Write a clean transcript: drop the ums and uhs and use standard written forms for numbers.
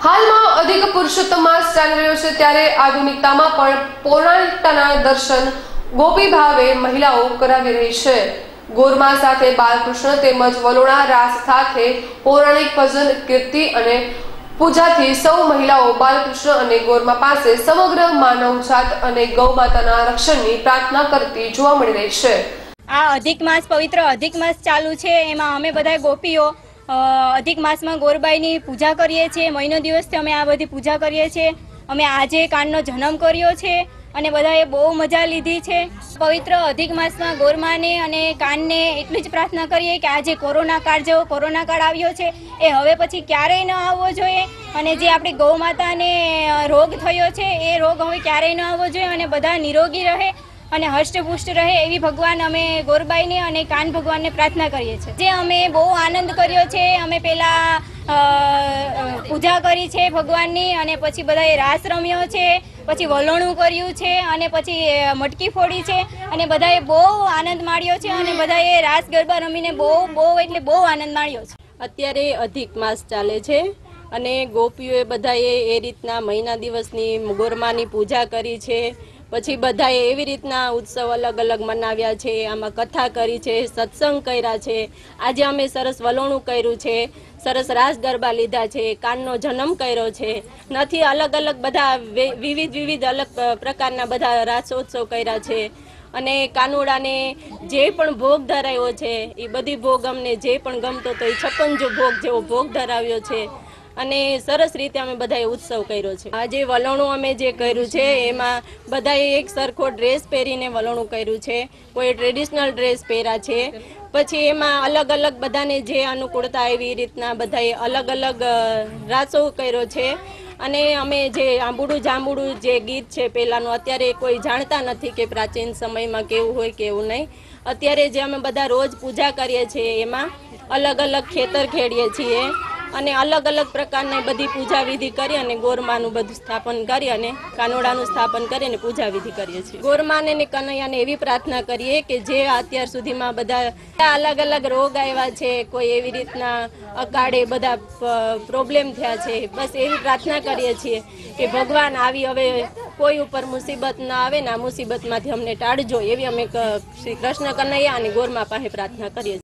હાલમાં અધિક પુરુષોત્તમ માસ ચાલી રહ્યો છે ત્યારે આધુનિકતામાં પણ પૌરાણિકતાના દર્શન ગોપી ભાવે મહિલાઓ કરાવી રહી છે। ગોરમા સાથે બાલકૃષ્ણ તેમજ વલોણા રાસ સાથે પૌરાણિક ભજન કીર્તિ અને પૂજાથી સૌ મહિલાઓ બાલકૃષ્ણ અને ગોરમા પાસે સમગ્ર માનવજાત અને ગૌ માતાના રક્ષણની પ્રાર્થના કરતી જોવા મળી રહી છે। આ અધિક માસ પવિત્ર અધિક માસ ચાલુ છે, એમાં અમે બધા ગોપીઓ અધિક માસમાં ગોરબાઈની પૂજા કરીએ છીએ। મહિનો દિવસથી અમે આ બધી પૂજા કરીએ છીએ। અમે આજે કાનનો જન્મ કર્યો છે અને બધાએ બહુ મજા લીધી છે। પવિત્ર અધિક માસમાં ગોરમાને અને કાનને એટલી જ પ્રાર્થના કરીએ કે આજે કોરોના કાળ જેવો કોરોના કાળ આવ્યો છે એ હવે પછી ક્યારેય ન આવવો જોઈએ, અને જે આપણી ગૌ માતાને રોગ થયો છે એ રોગ હવે ક્યારેય ન આવવો જોઈએ અને બધા નિરોગી રહે અને હષ્ટપુષ્ટ રહે એવી ભગવાન અમે ગોરબાઈને અને કાન ભગવાનને પ્રાર્થના કરીએ છીએ। જે અમે બહુ આનંદ કર્યો છે, અમે પહેલાં પૂજા કરી છે ભગવાનની, અને પછી બધાએ રાસ રમ્યો છે, પછી વલોણું કર્યું છે અને પછી મટકી ફોડી છે અને બધાએ બહુ આનંદ માણ્યો છે અને બધાએ રાસ ગરબા રમીને બહુ એટલે બહુ આનંદ માણ્યો છે। અત્યારે અધિક માસ ચાલે છે અને ગોપીઓએ બધાએ એ રીતના મહિના દિવસની ગોરમાની પૂજા કરી છે। પછી બધાએ એવી રીતના ઉત્સવ અલગ અલગ મનાવ્યા છે, આમાં કથા કરી છે, સત્સંગ કર્યા છે। આજે અમે સરસ વલોણું કર્યું છે, સરસ રાસ ગરબા લીધા છે, કાનનો જન્મ કર્યો છે, નથી અલગ અલગ બધા વિવિધ અલગ પ્રકારના બધા રાસોત્સવ કર્યા છે। અને કાનુડાને જે પણ ભોગ ધરાવ્યો છે એ બધી ભોગ અમને જે પણ ગમતો તો એ 56 ભોગ જેવો ભોગ ધરાવ્યો છે અને સરસ રીતે અમે બધાએ ઉત્સવ કર્યો છે। આજે વલોણું અમે જે કર્યું છે એમાં બધાએ એક સરખો ડ્રેસ પહેરીને વલોણું કર્યું છે, કોઈ ટ્રેડિશનલ ડ્રેસ પહેર્યા છે, પછી એમાં અલગ અલગ બધાને જે અનુકૂળતા એવી રીતના બધાએ અલગ અલગ રાસો કર્યો છે। અને અમે જે આંબુડું જાંબુડું જે ગીત છે પહેલાંનું અત્યારે કોઈ જાણતા નથી કે પ્રાચીન સમયમાં કેવું હોય કેવું નહીં। અત્યારે જે અમે બધા રોજ પૂજા કરીએ છીએ એમાં અલગ અલગ ખેતર ખેડીએ છીએ અને અલગ અલગ પ્રકારની બધી પૂજા વિધિ કરી અને ગોરમાનું બધું સ્થાપન કરી અને કાનોડાનું સ્થાપન કરીને પૂજા વિધિ કરીએ છીએ। ગોરમાને ને કનૈયાને એવી પ્રાર્થના કરીએ કે જે અત્યાર સુધીમાં બધા અલગ અલગ રોગ આવ્યા છે, કોઈ એવી રીતના અકાળે બધા પ્રોબ્લેમ થયા છે, બસ એવી પ્રાર્થના કરીએ છીએ કે ભગવાન આવી હવે કોઈ ઉપર મુસીબત ના આવે ને આ મુસીબતમાંથી અમને ટાળજો, એવી અમે શ્રી કૃષ્ણ કનૈયા અને ગોરમા પાસે પ્રાર્થના કરીએ છીએ।